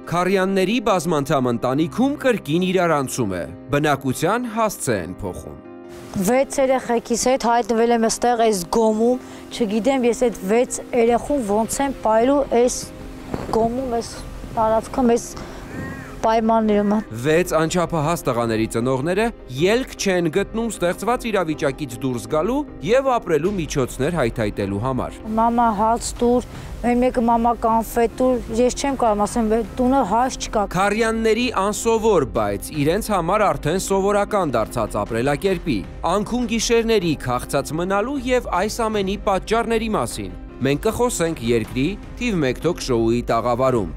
Քարյանների բազմանդամ ընտանիքում կրկին իրարանցում է, բնակության հասցե են փոխում։ 6 երեխեքիս հետ հայտնվել եմ այստեղ այս գոմում, չգիտեմ ես այդ 6 երեխուն ոնց եմ պայելու այս գոմում, այս տարածքում, այս պայմաններում։ 6 անչափահաս տղաների ծնողները ելք չեն գտնում ստեղծված իրավիճակից դուրս գալու եւ ապրելու միջոցներ հայթայթելու համար։ Մամա հաց տուր, մեկը մամա կանֆետ տուր, ես չեմ կարող ասեմ, տունը հաց չկա։ Քարյանների անսովոր, բայց իրենց համար արդեն սովորական դարձած ապրելակերպի, անքուն գիշերների քաղցած մնալու եւ այս ամենի պատճառների մասին մենք կխոսենք երկրի թիվ 1 թոք շոուի տաղավարում։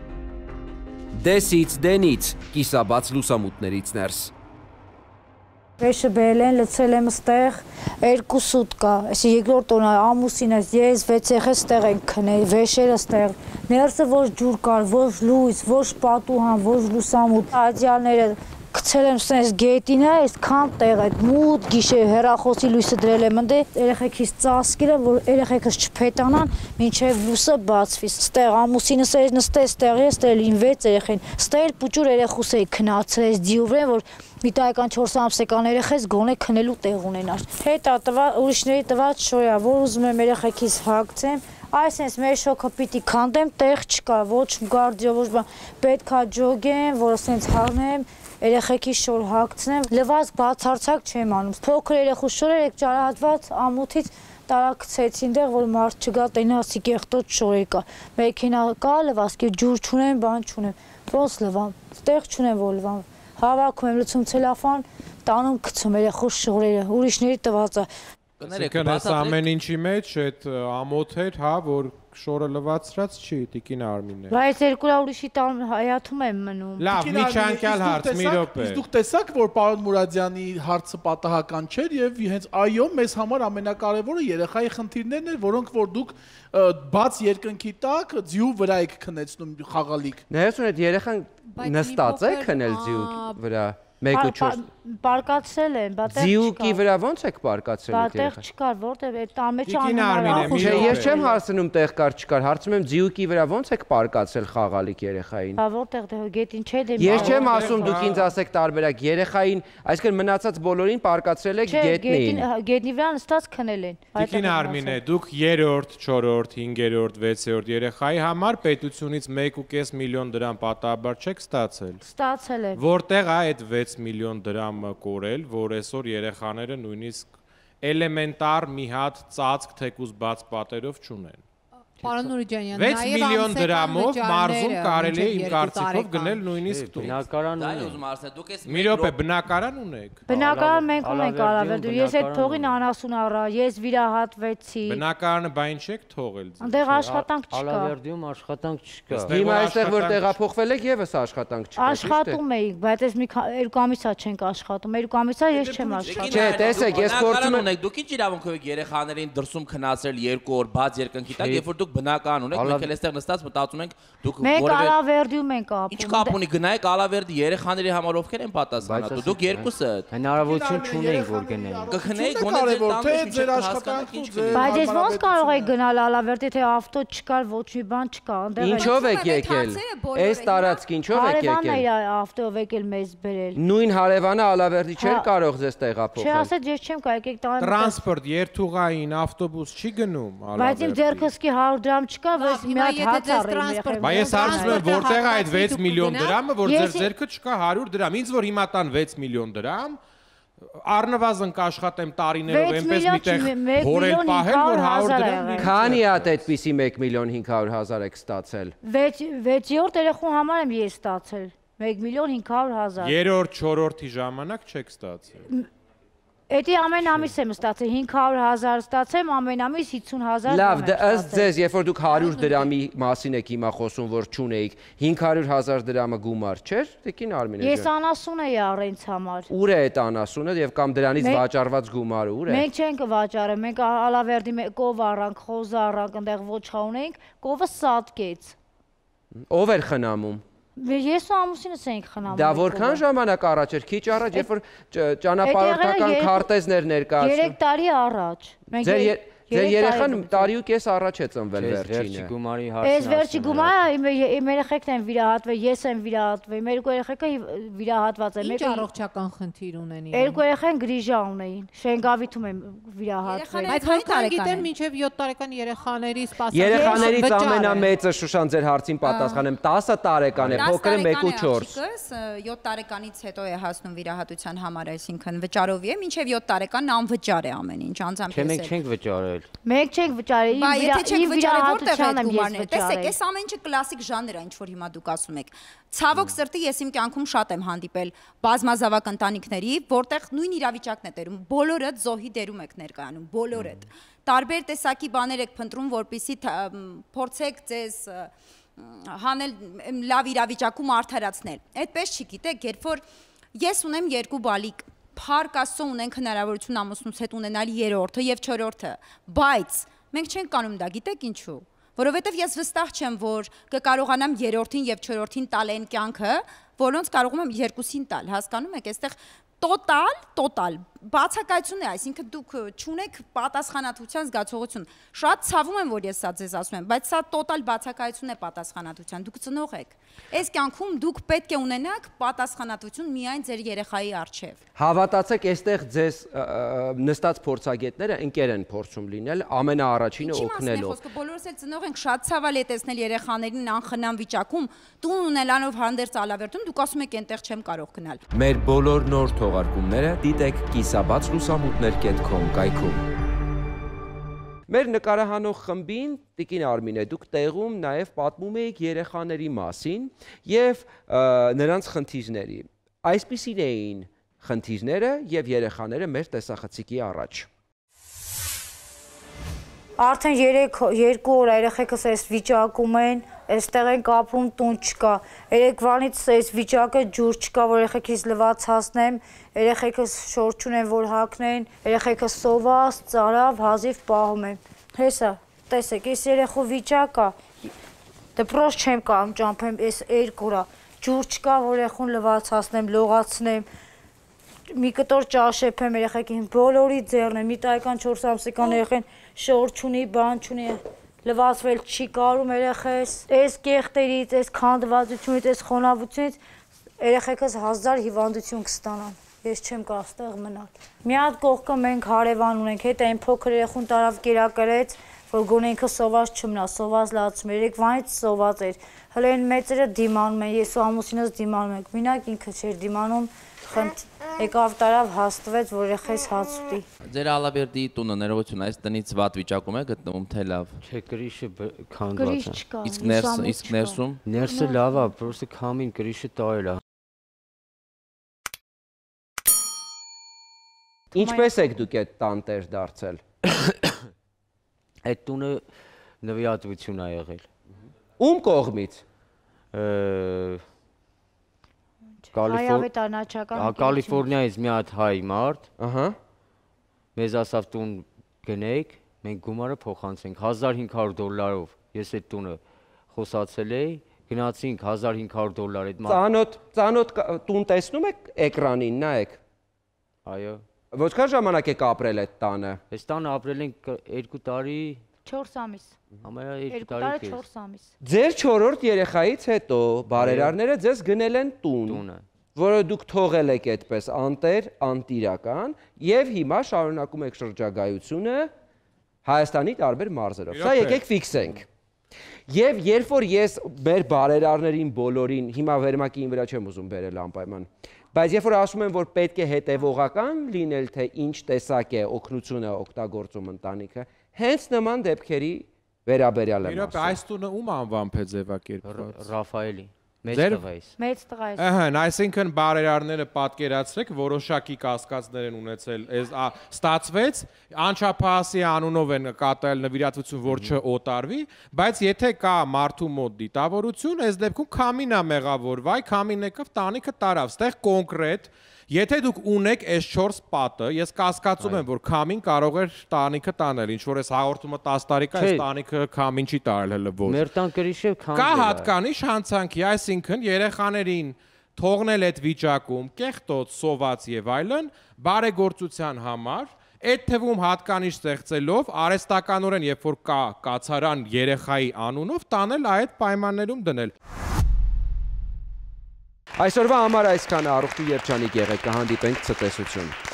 Դեսից դենից, կիսաբաց լուսամուտներից ներս։ Վեշը բերել են, լցել եմ ստեղ, 2 սուտկա, այսի երկրորդ օրն ամուսինս, ես 6 երեխա ստեղ ենք քնել, վեշերը ստեղ, ներսը ոչ ջուր կար, ոչ լույս, ոչ պատուհան, ոչ լուսամուտ, ադյալները գցել եմ սենց գետինը, այսքան տեղ այդ մութ գիշեր հեռախոսի լույսը դրել եմ ընդ երեխեքիս ծածկելը, որ երեխեքս չփետանան, մինչև լույսը բացվի։ Ստեղ ամուսինս էր նստել, ստեղ ես ստել 6 երեխային, ստել պուճուր երեխուս էի քնացել, այս դիուվրեն, որ մի տարեկան 4 ամսական երեխես գոնե քնելու տեղ ունենար։ Հետա տված ուրիշների տված շոյա, որ ուզում եմ երեխեքիս հագցեմ, այսպես մեր շոկը պիտի քանդեմ, տեղ չկա, ոչ գարդիո, ոչ բան, պետքա ջոգեմ, որ ասենց հանեմ, երեխեքի շոր հագցնեմ, լվացք բացարձակ չեմ անում։ Փոքր երեխու շորեր եք ճարահատված ամոթից տարակցեցին դեղ, որ մարդ չգա տենասի կեղտոտ շորեր կա։ Մեքենա կա, լվացքի ջուր չունեմ, բան չունեմ։ Ոնց լվամ, տեղ չունեմ, որ լվամ։ Հավաքում եմ լցում ցելոֆան, տանում գցում երեխու շորերը, ուրիշների տվածը։ Կներեք, ամեն ինչի մեջ այդ ամոթ էր, հա, որ շորը լվացրած չի, Տիկին Արմինե։ Բայց երկու ուրիշի հայաթում եմ մնում։ Լավ, միջանկյալ հարց, մի րոպե։ Իսկ դուք տեսաք, որ պարոն Մուրադյանի հարցը պատահական չէր եւ հենց այո, մեզ համար ամենակարևորը երեխայի խնդիրներն էր, որոնք որ դուք բաց երկնքի տակ ձիու վրա եք քնեցնում խաղալիք։ Ներսուն այդ երեխան նստած է քնել ձիու վրա։ 1-4 Պարկացել են, բա տեղ չկա։ Ձիուկի վրա ոնց եք պարկացել այդ երեխան։ Բա տեղ չկար, որտեղ այդ ամեջը Չէ, ես չեմ հարցնում տեղ կար չկար, հարցնում եմ ձիուկի վրա ոնց եք պարկացել խաղալիք երեխային։ Բա որտեղ դե գետին չէ դե։ Ես չեմ ասում դուք ինձ ասեք տարբերակ երեխային, այսինքն մնացած բոլորին պարկացրել եք գետնին։ Գետնի վրա նստած քնել են։ Տիկին Արմինե, դուք 3-րդ, 4-րդ, 5-րդ, 6-րդ երեխայի համար պետությունից 1.5 միլիոն դրամ պատահաբար չեք ստացել։ Ստացել եմ։ Որտեղ է այդ 6 միլիոն դրամը կորել, որ այսօր երեխաները նույնիսկ էլեմենտար մի հատ ծածկ թեկուզ բաց պատերով չունեն։ Պարոն Նուրիջանյան, 6 միլիոն դրամով մարզում կարելի է իմ կարծիքով գնել նույնիսկ տուն։ Բնակարան ունեք։ Մի րոպե, բնակարան ունեք։ Բնակարան մենք ունենք Արավերդու, ես այդ փողին անասուն առա, ես վիրահատվեցի։ Բնակարանը բայն չեք թողել։ Այնտեղ աշխատանք չկա։ Արավերդիում աշխատանք չկա։ Հիմա այստեղ որ տեղափոխվել եք եւս աշխատանք չկա։ Աշխատում էինք, բայց այս մի 2 ամիսա չենք աշխատում, 2 ամիսա ես չեմ աշխատում։ Չէ, տեսեք, ես փորձում եմ Դուք ինչ իրավունքով եք երեխաներին դրսում քնացրել 2 օր բաց երկնքի տակ, երբ որ դուք բնական ունեք, մենք էլ այստեղ նստած մտածում ենք դուք Մենք Արավերդիում ենք ապրում։ Ինչ կապ ունի գնայեք Արավերդի երեխաների համար ովքեր են պատասխանատու, դուք երկուսը։ Հնարավորություն չունենք որ գնայինք։ Կխնեիք գոնե ձեր աշխատանքն ու ձեր։ Բայց ես ոնց կարող եք գնալ Արավերդի, թե ավտո չկար, ոչ մի բան չկա, այնտեղ։ Ինչով եք եկել։ Այս տարածք ինչով եք եկել։ Հարևանն է ավտոյով եկել մեզ բերել։ Նույն հարևանը Արավերդի չէր կարող ձեզ տեղափոխել։ Չէ, ասեց ես չեմ կարող, եկեք տանը։ Տրանսպորտ, երթուղային, ավտոբուս չի գնում Արավերդի։ Բայց իմ ձեռքսկի 100 դրամ չկա, բայց մի հատ հաց առեմ։ Բայց ես հարցնում եմ որտեղ է այդ 6 միլիոն դրամը, որ ձեր ձեռքը չկա 100 դրամ։ Ինձ որ հիմա տան 6 միլիոն դրամ, առնվազն կաշխատեմ տարիներով այնպես միտեղ հորել պահել, որ 100 դրամ։ Քանի հատ այդպիսի 1 միլիոն 500 հազար եք ստացել։ 6-րդ երեխու համար եմ ես ստացել 1 միլիոն 500 հազար։ 3-րդ, 4-րդի ժամանակ չեք ստացել։ Էդի ամեն ամիս եմ ստացել 500 հազար ստացեմ, ամեն ամիս 50 հազար։ Լավ, ըստ ձեզ, երբ որ դուք 100 դրամի մասին եք հիմա խոսում, որ չունեիք, 500 հազար դրամը գումար չէր, Տիկին Արմինե ջան։ Ես անասուն էի առ ինձ համար։ Ուր է այդ անասունը եւ կամ դրանից վաճառված գումարը ուր է։ Մենք չենք վաճառել, մենք Ալավերդի կով առանք, խոզ առանք, այնտեղ ոչխա ունենք, կովը սատկեց։ Ով էր խնամում։ Ես ու ամուսինս էինք խնամում։ Դա որքան ժամանակ առաջ էր, քիչ առաջ, երբ որ ճանապարհորդական քարտեզներ ներկայացնում։ 3 տարի առաջ։ Ձեր երեխան տարի ու կես առաջ է ծնվել վերջինը։ Այս վերջի գումարը իմ երեխեքն են վիրահատվել, ես եմ վիրահատվել, մեր երկու երեխեքը վիրահատված են։ Ինչ առողջական խնդիր ունեն իրենք։ Երկու երեխան գրիժա ունեին, Շենգավիթում են վիրահատվել։ Բայց որքան գիտեմ, մինչև 7 տարեկան երեխաների սպասարկել։ Երեխաներից ամենամեծը Շուշան ձեր հարցին պատասխանեմ 10 տարեկան է, փոքրը 1.4։ 7 տարեկանից հետո է հասնում վիրահատության համար, այսինքն վճարով է, մինչև 7 տարեկան անվճար է ամեն ինչ, անձամբ Չէ, մենք չենք վճարել։ Մենք չենք վճարել, իմ վիրահատության եմ ես վճարել։ Տեսեք, այս ամեն ինչը կլասիկ ժանր է, ինչ որ հիմա դուք ասում եք։ Ցավոք սրտի ես իմ կյանքում շատ եմ հանդիպել բազմազավակ ընտանիքների, որտեղ նույն իրավիճակն է տերում, բոլորը զոհի դերում եք ներկայանում, բոլորը։ Տարբեր տեսակի բաներ եք փնտրում, որպեսզի փորձեք ձեզ հանել լավ իրավիճակում արդարացնել։ Այդպես չի, գիտեք, երբ որ ես ունեմ երկու բալիկ, Փառք Աստծո ունենք հնարավորություն ամուսնուց հետ ունենալ երրորդը եւ չորրորդը, բայց մենք չենք կանում դա, գիտեք ինչու։ Որովհետեւ ես վստահ չեմ, որ կկարողանամ երրորդին եւ չորրորդին տալ այն կյանքը, որոնց կարողում եմ երկուսին տալ, հասկանում եք, այստեղ տոտալ բացակայություն է, այսինքն դուք չունեք պատասխանատվության զգացողություն։ Շատ ցավում եմ, որ ես սա ձեզ ասում եմ, բայց սա տոտալ բացակայություն է պատասխանատվության։ Դուք ծնող եք։ Այս կյանքում դուք պետք է ունենաք պատասխանատվություն միայն ձեր երեխայի առջև։ Հավատացեք, այստեղ ձեզ նստած փորձագետները ընկեր են փորձում լինել, ամենաառաջինը օգնելով։ Բոլորս էլ ծնող ենք, շատ ցավալ է տեսնել երեխաներին անխնամ վիճակում, տուն ունենալով հանդերձ ալավերտում, դուք ասում եք այնտեղ չեմ կարող գնալ։ Մեր բոլոր նոր թողարկումները դիտեք kisabats.com կայքում։ Մեր նկարահանող խմբին Տիկին Արմինե, դուք տեղում նաև պատմում եք երեխաների մասին եւ նրանց խնդիրների։ Այսպիսին էին խնդիրները եւ երեխաները մեր տեսախցիկի առաջ։ Արդեն 2 օր երեխեքս այս վիճակում են, այստեղ են կապում, տուն չկա։ Երեկվանից այս վիճակը ջուր չկա, որ երեխեքից լվացացնեմ, երեխեքս շոր չունեն, որ հագնեն, երեխեքս սոված, ծարավ, հազիվ պահում եմ։ Հեսա, տեսեք, այս երեխու վիճակա, դպրոց չեմ կարում ճամփեմ, այս 2 օրա, ջուր չկա, որ երեխուն լվացացնեմ, լողացնեմ, մի կտոր ճաշեպեմ երեխեքին, բոլորի ձեռն է, մի տարեկան 4 ամսական երեխեն շոր չունի, բան չունի, լվացվել չի կարում երեխես, այս կեղտերից, այս քանդվածությունից, այս խոնավությունից երեխեքս 1000 հիվանդություն կստանան, ես չեմ կարող ստեղ մնալ։ Մի հատ կողքը մենք հարևան ունենք, հետ այն փոքր երեխուն տարավ կերակրեց, որ գոնե ինքը սոված չմնա, սոված լացում, երեկվանից սոված էր, հələ այն մեծերը դիմանում են, ես ու ամուսինս դիմանում ենք, մինակ ինքը չէր դիմանում, եկավ տարավ հաստվեց, որ երեխես հաց ուտի։ Ձեր Ալաբերդի տունը ներողություն, այս տնից վատ վիճակում է գտնվում, թե լավ։ Չէ, գրիշը քանդված է։ Իսկ ներսում։ Ներսը լավ է, պրոստը քամին գրիշը տարել է։ Ինչպես եք դուք այդ տան տեր դարձել։ Այդ տունը նվիրատվություն է եղել։ Ում կողմից։ Կալիֆոռնիայից մի հատ հայ մարդ, մեզ ասավ տուն գնեք, մենք գումարը փոխանցենք $1500, ես այդ տունը խոսացել էի, գնացինք $1500 այդ մարդ։ Ծանոթ տուն տեսնում եք էկրանին, նայեք։ Այո։ Որքան ժամանակ եք ապրել այդ տանը։ Այս տանը ապրել ենք 2 տարի 4 ամիս։ Ամենա 2 տարի 4 ամիս։ Ձեր 4-րդ երեխայից հետո բարերարները ձեզ գնել են տուն, որը դուք թողել եք այդպես անտեր, անտիրական եւ հիմա շարունակում եք շրջագայությունը Հայաստանի տարբեր մարզերով։ Սա եկեք ֆիքսենք։ Եվ երբ որ ես մեր բարերարներին բոլորին, հիմա վերմակին վրա չեմ ուզում բերել անպայման, բայց երբ որ ասում եմ, որ պետք է հետևողական լինել, թե ինչ տեսակ է օգնությունը օգտագործում ընտանիքը, հենց նման դեպքերի վերաբերյալ եմ ասում։ Այս տունը ում անվամբ է ձևակերպված։ Ռաֆայելի։ Մեծ տղայիս։ Մեծ տղայիս։ Ահա, այսինքն բարերարները պատկերացրեք, որոշակի կասկածներ են ունեցել, ստացվեց, անչափահասի անունով են կատարել նվիրատվություն, որ չօտարվի, բայց եթե կա մարդու մոտ դիտավորություն, այս դեպքում քամին է մեղավոր, վայ քամին եկավ, տանիքը տարավ, ստեղ կոնկրետ Եթե դուք ունեք այս 4 պատը, ես կասկածում եմ, որ քամին կարող էր տանիքը տանել, ինչ որ այս հաղորդումը 10 տարի կա, այս տանիքը քամին չի տարել հələ ոչ։ Մեր տան գրիշը քամին։ Կա հատկանիշ հանցանքի, այսինքն երեխաներին թողնել այդ վիճակում, կեղտոտ, սոված եւ այլն, բարեգործության համար, Այդ թվում հատկանիշ ստեղծելով արհեստականորեն երբ որ կա կացարան երեխայի անունով տանել այդ պայմաններում դնել։ Այսօրվա համար այսքանը, առողջ ու երջանիկ եղեք, կհանդիպենք ցտեսություն։